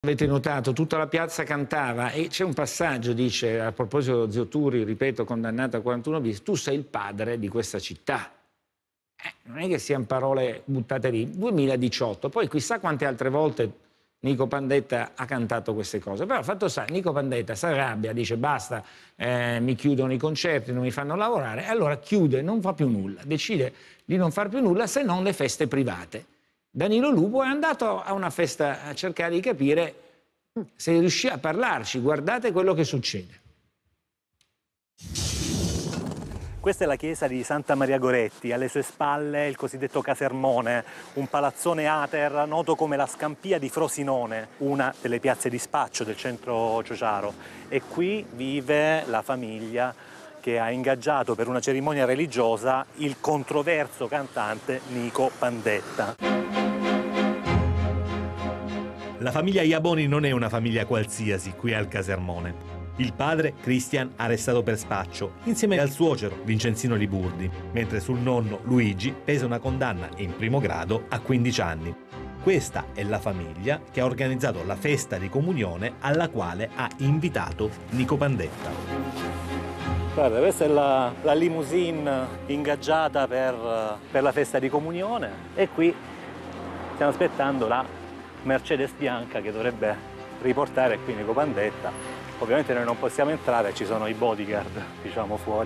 avete notato, tutta la piazza cantava e c'è un passaggio, dice, a proposito dello zio Turi, ripeto, condannato a 41 bis, tu sei il padre di questa città. Non è che siano parole buttate lì. 2018, poi chissà quante altre volte Nico Pandetta ha cantato queste cose, però fatto sta, Nico Pandetta si arrabbia, dice basta, mi chiudono i concerti, non mi fanno lavorare, e allora chiude, non fa più nulla, decide di non far più nulla se non le feste private. Danilo Lupo è andato a una festa a cercare di capire se riuscì a parlarci, guardate quello che succede. Questa è la chiesa di Santa Maria Goretti, alle sue spalle il cosiddetto Casermone, un palazzone ater noto come la Scampia di Frosinone, una delle piazze di spaccio del centro Ciociaro. E qui vive la famiglia che ha ingaggiato per una cerimonia religiosa il controverso cantante Nico Pandetta. La famiglia Iaboni non è una famiglia qualsiasi qui al Casermone. Il padre, Christian, arrestato per spaccio, insieme al suocero, Vincenzino Liburdi, mentre sul nonno, Luigi, pesa una condanna in primo grado a 15 anni. Questa è la famiglia che ha organizzato la festa di comunione alla quale ha invitato Nico Pandetta. Guarda, questa è la limousine ingaggiata per la festa di comunione e qui stiamo aspettando la Mercedes bianca che dovrebbe riportare qui Nico Pandetta. Ovviamente noi non possiamo entrare, ci sono i bodyguard, diciamo, fuori.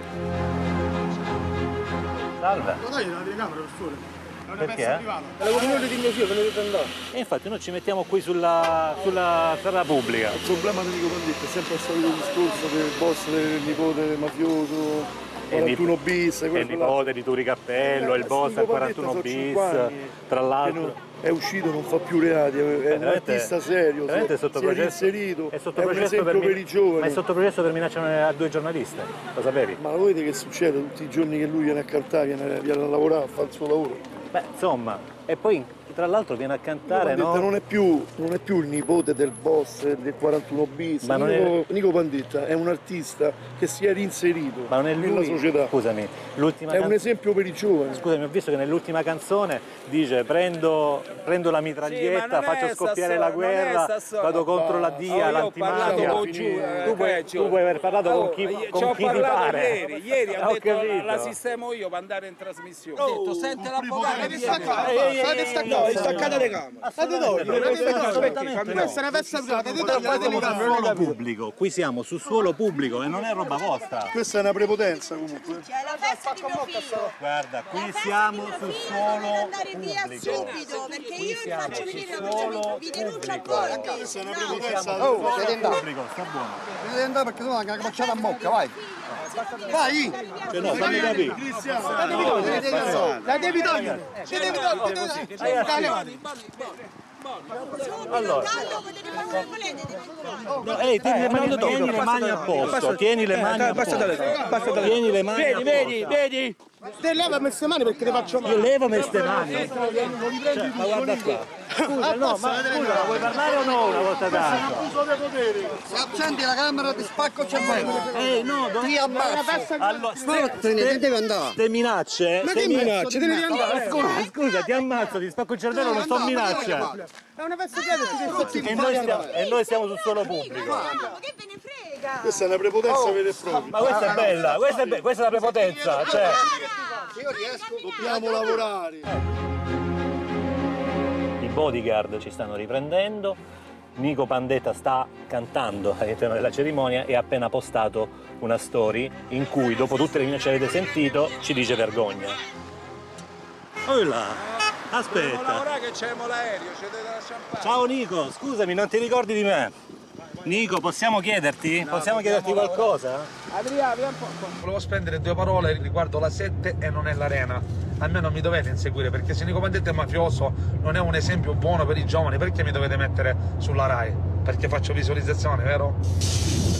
Salve. Ma dai, la telecamera per sole. È una Perché? festa privata. È la comunione di mio zio, ve ne dovete andare. E infatti noi ci mettiamo qui sulla strada pubblica. Il problema di Nico Pandetta è sempre il solito discorso del boss del nipote mafioso, 41 bis. È il nipote di Turi Cappello, il boss del 41 bis, tra l'altro. È uscito, non fa più reati, è un artista serio, si è inserito, è un esempio per i giovani. Ma è sotto processo per minaccia a 2 giornaliste, lo sapevi? Ma lo vedete che succede tutti i giorni che lui viene a cantare, viene a lavorare, a fare il suo lavoro? Beh, insomma, e poi tra l'altro viene a cantare, no? non è più il nipote del boss del 41 bis, ma Nico Pandetta è un artista che si è reinserito nella società. Scusami, è un esempio per i giovani. Scusami, ho visto che nell'ultima canzone dice prendo la mitraglietta, faccio scoppiare la guerra, vado contro la DIA, l'antimafia. Tu puoi aver parlato con chi ti pare. Ieri ha detto la sistemo io per andare in trasmissione. Ho detto sente l'avvocato. Staccate le camere. State dove? Questa è una festa privata. Pubblico. Qui siamo su suolo pubblico e non è roba vostra. Questa è una prepotenza comunque. C'è la festa di mio figlio. Guarda, qui siamo sul suolo andare via subito perché io vi faccio venire vi denuncio a voi. Questa è una prepotenza. Pubblico, sta buono. Devi andare perché sono una capacciata a mocca, vai. Vai! Cioè no, fammi capire. La devi togliere! Allora, tieni le mani a posto, tieni le mani a posto. Tieni le mani a posto. Vedi? Te leva queste mani perché ti faccio male. Io levo queste mani. Cioè, ma guarda qua. Scusa, no, ma scusa, vuoi parlare o no una volta tanto? Se accendi la camera ti spacco il cervello. No, ti ammazzo. Allora, devi andare. Te minacce? Ma che minacce? Devi andare. Scusa, ti ammazzo, ti spacco il cervello, non sto minacce. È una festa privata. E noi siamo sul suolo pubblico. Ma che ve ne frega? Questa è una prepotenza vera e propria. Ma questa è bella, questa è la prepotenza. Cioè. Io riesco. Dobbiamo lavorare. I bodyguard ci stanno riprendendo. Nico Pandetta sta cantando all'interno della cerimonia e ha appena postato una story in cui, dopo tutte le minacce che avete sentito, ci dice vergogna. Oh là, aspetta. Ora che c'è l'aereo, c'è da champagne. Ciao Nico, scusami, non ti ricordi di me? Nico, possiamo chiederti? Possiamo chiederti qualcosa? Volevo spendere 2 parole riguardo la 7 e non è l'Arena. Almeno mi dovete inseguire, perché se Nico Pandetta è mafioso, non è un esempio buono per i giovani, perché mi dovete mettere sulla Rai? Perché faccio visualizzazione, vero?